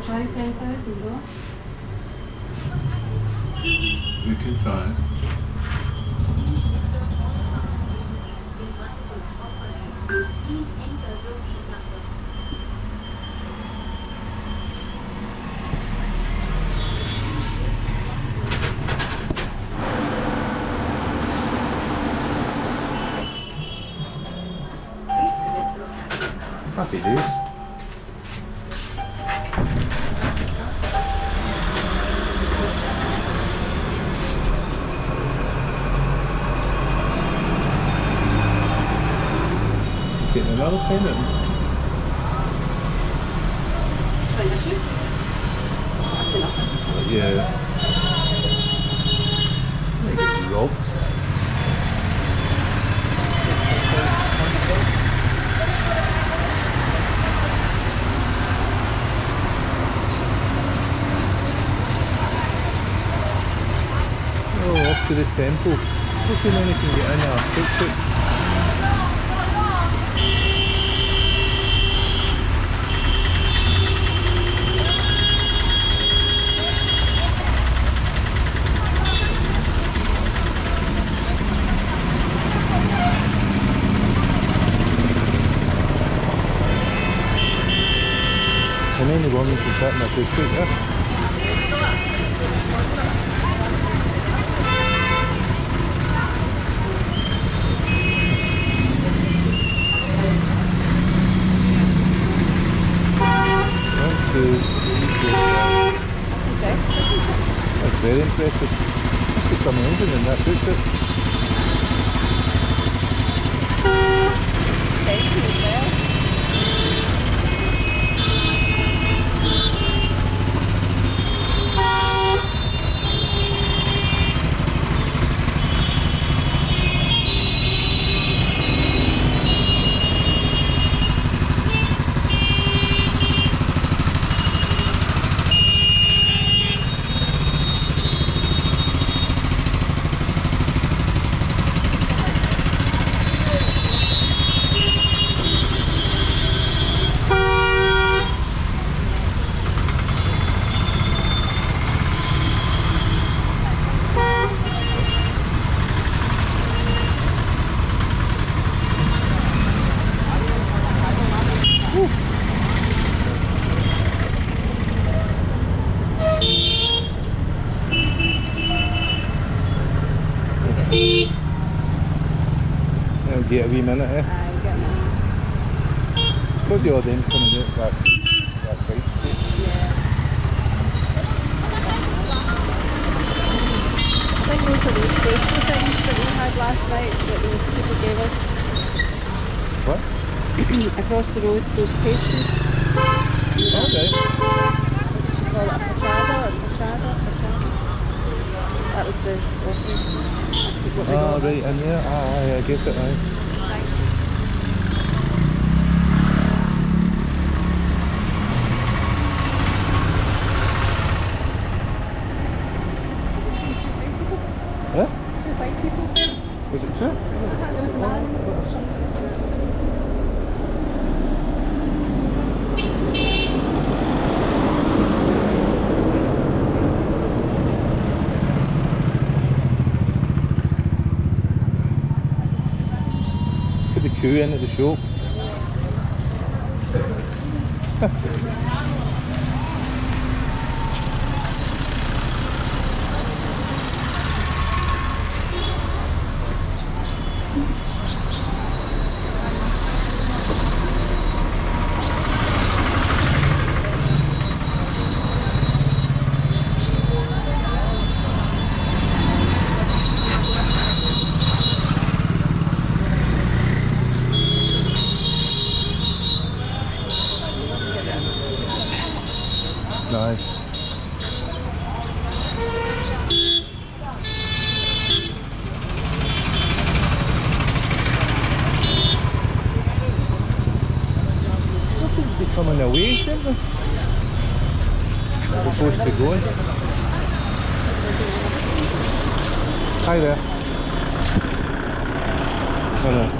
try 10,000 though? We can try. Happy days. Getting another tenant. Trying to shoot? That's enough, isn't it? Yeah. I think it's robbed. Oh, off to the temple. Hoping then we can get in our tuk-tuk. And then the woman can sit in a tuk-tuk there. That's very impressive. Must be some engine in that tuk-tuk. I'll get a wee minute, eh? Where's the odd end coming out that side street? Yeah. I think those are those pastry things that we had last night that those people gave us. What? Across the road, those pastries. Okay. What did she call it? A pachada or pachada? That was the offering. That's what they got. Right, and yeah, I guess it, aye. Huh? 2 white people. Was it 2? There was a man. Put the queue in at the shop. Nice. This is becoming a waste, isn't it? We're supposed to go. Hi there. Hello.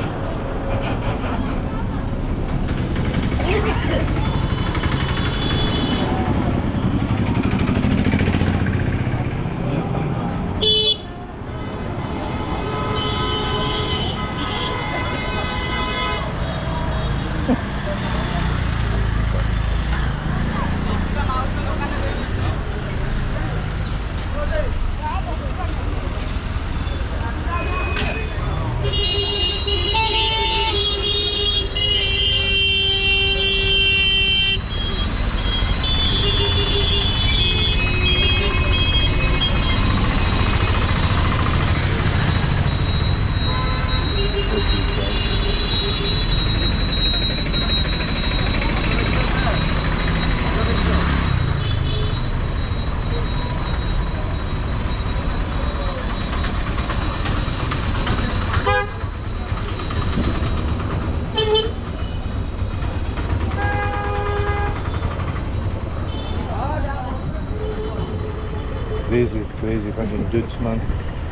Crazy, crazy fucking dudes, man.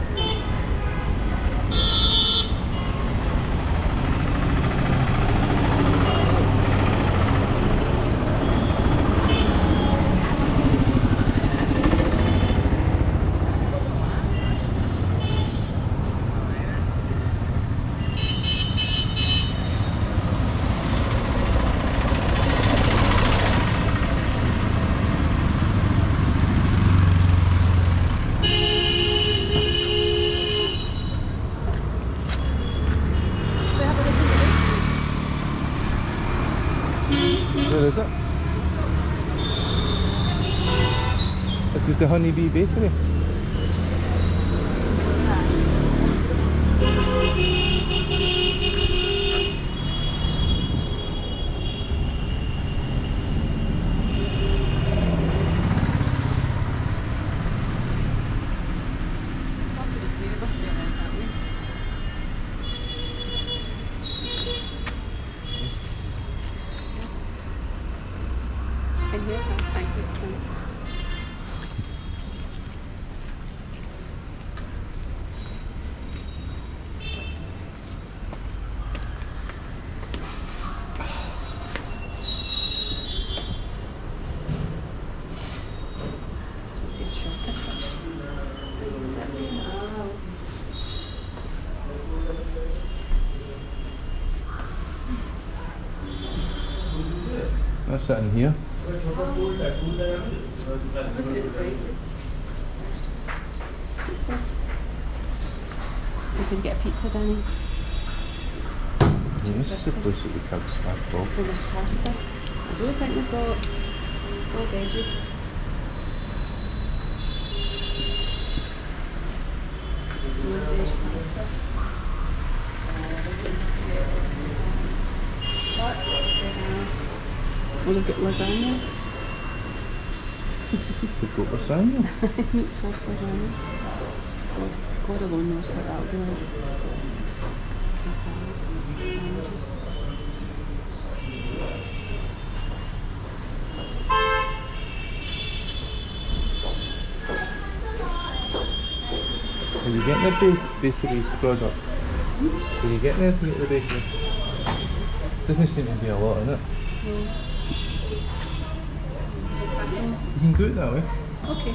Where is it? This is the Honeybee Bakery. In here, thank you, thanks. Is it shop, is it? Oh. That's it in here. Look at the prices. Pizzas. We could get a pizza, Danny. This is the place that we can't smack Bob. Oh, there's pasta. I don't think we've got. It's all veggie. No veg pasta. Well, we've got lasagna. We've got lasagna. Meat sauce lasagna. God alone knows what that'll be like. And salads. Sandwiches. Are you getting a bakery product? Are you getting anything at the bakery? Doesn't seem to be a lot in it. No. You can go it that way. Okay.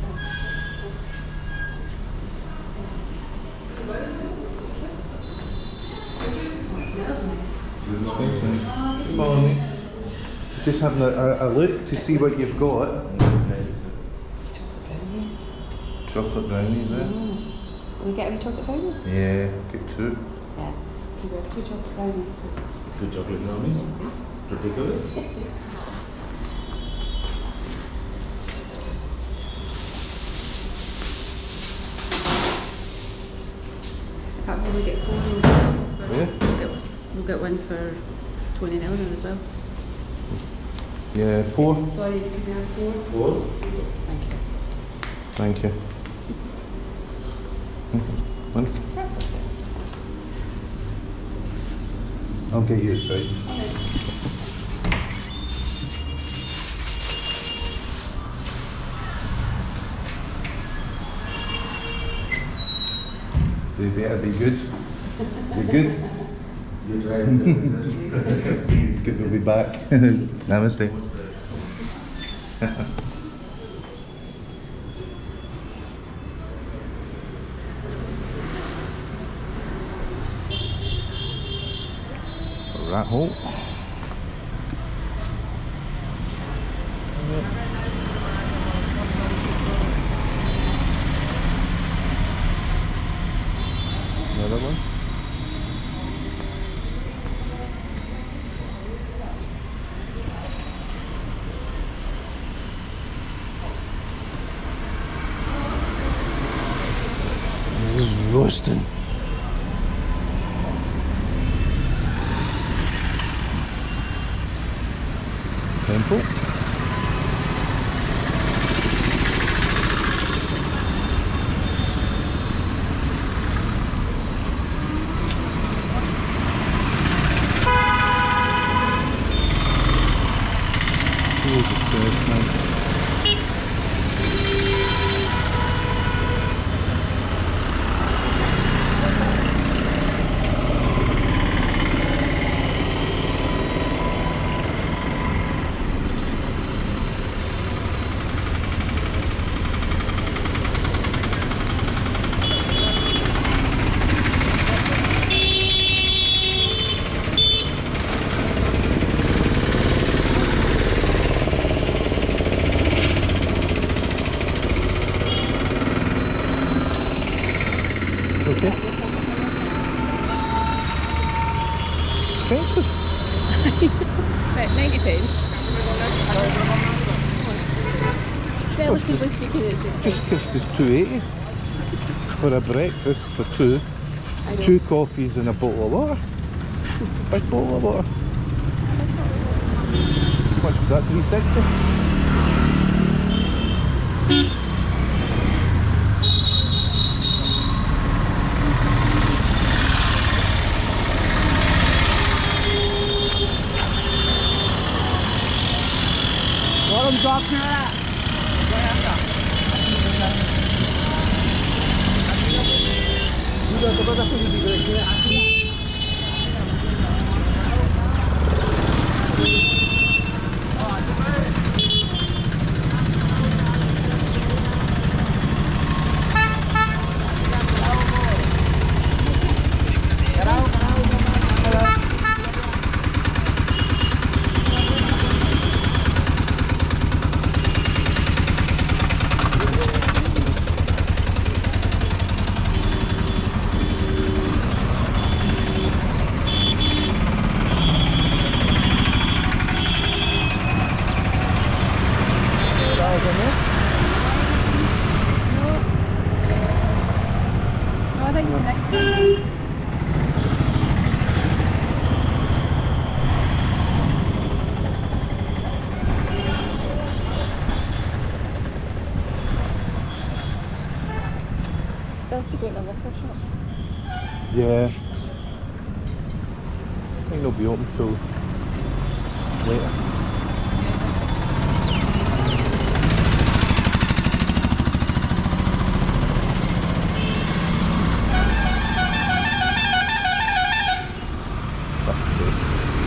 Morning. Just having a look to see what you've got. Brownies. Chocolate brownies, eh? Will we get a wee chocolate brownie? Yeah, get two. Yeah. Can we have 2 chocolate brownies, please? 2 chocolate brownies? Yes, please. To take away? Yes, please. In fact, we'll get 4 for Yeah. we'll get one for Tony and Eleanor as well. Yeah, 4. Sorry, can we have 4? 4? Thank you. Thank you. One. I'll get you it, right? They better be good. You good? You try it. Please. Good, we'll be back. Namaste. Rat hole. Another one. This is roasting. Temple. Jesus Christ, man. expensive. Right, 90 pence. Relatively speaking, it's Just expensive. cost us $2.80 for a breakfast for two. I know. 2 coffees and a bottle of water. Big bottle of water. How much was that? $3.60? No, I think it's next time. Still have to go to the liquor shop. Yeah. I think they'll be open till later. Fuck's sake.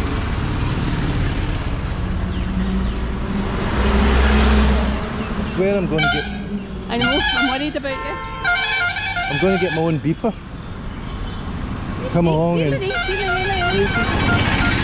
I swear I'm going to get. I know, I'm worried about you. I'm going to get my own beeper. Come along Do you and. need it?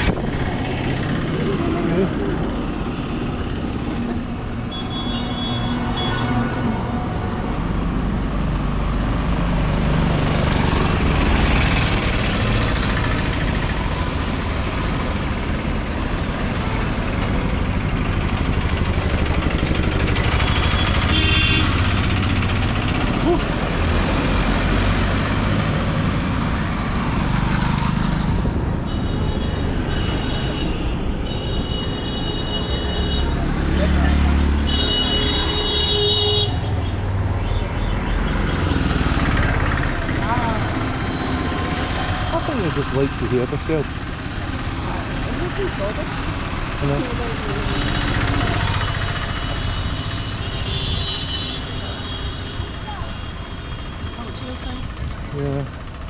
I think they just like to hear themselves. You know? Cultural thing. Yeah.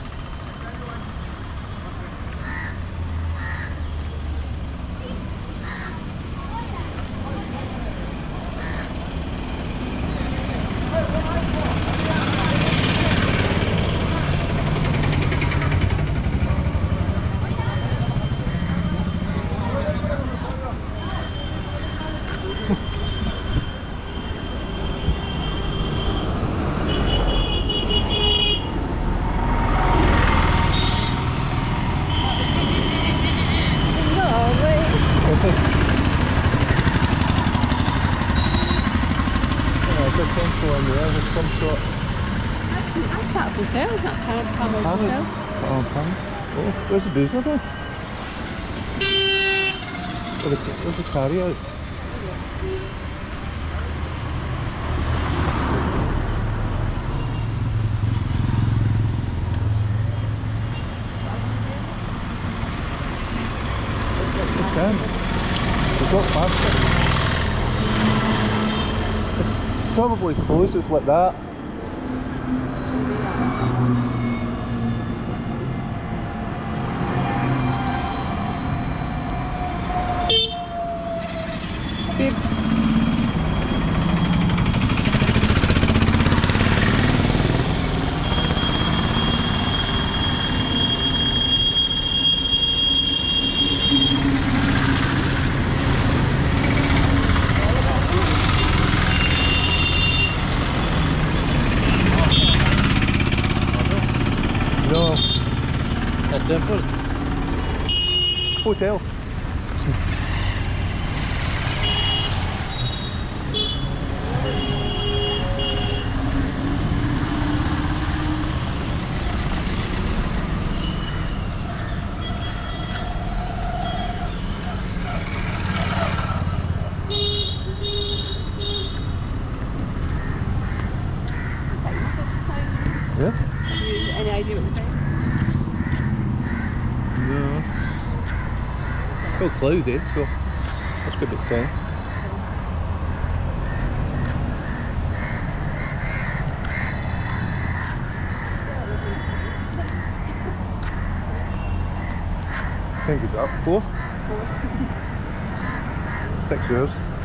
There's some sort. That's that hotel, isn't it? Palmer's Hotel. Oh, where's the booze now? Where's the carry out? We've got past it. It's probably closed, it's like that. Beep. hotel. Yeah? Have you any idea what the time? No. It's all cloudy, so that's a good bit fun. I think it's up 4. 6 years.